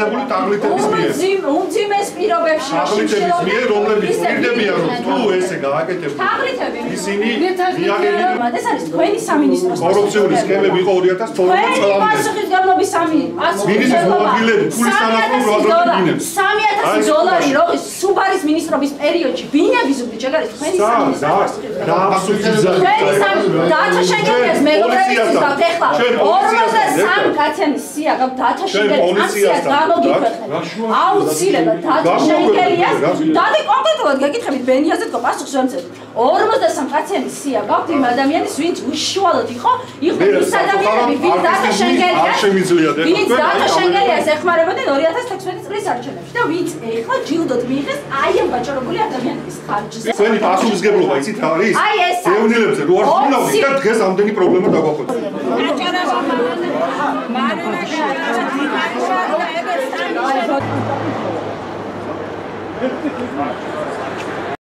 განთავსებული ტაგლითების მიერ. უმძიმეს პირობებში ტაგლითების მიერ, რომლებიც პირდებიან, რომ თუ ესე გააკეთებთ. ტაგლითები ისინი მიაგებდნენ. ეს არის თქვენი სამინისტროს კორუფციული სქემები იყო 2012 წლამდე. პასუხისგებლობის მინისტრის მოადგილეები ფულის თანახმად უაზრობდნენ ბინებს. 3000 დოლარი როღის სუბარის მინისტრობის პერიოდში ბინების ზუგდიდ შეგარეს თქვენი სამინისტროს დათა შენგელიას მეგობრებისთვის გავთ ეხლა 53 კაციანის სია გავთ დათა შენგელიას ამ სიას გამოგიქვეხეთ აუცილებლად დათა შენგელიას დადი კონკრეტულად გეკითხებით ბენიაზე თქო პასუხს ვემცეთ 53 კაციანის სია გავთ იმ ადამიანის ვინც უშუალოდ იყო ის ადამიანები ვინც დათა შენგელიას ეხმარებოდნენ 2016 წლის არჩევნებში და ვინც ეხლა ჯილდოდ მიიღეს აი ამ ვაჭრობული ადამიანების ხარჯზე თქვენი პასუხისგებლობა იცით რა არის? გევნილებზე რო არ ვინაუდი და დღეს ამდენი პრობლემა დაგახვეწა.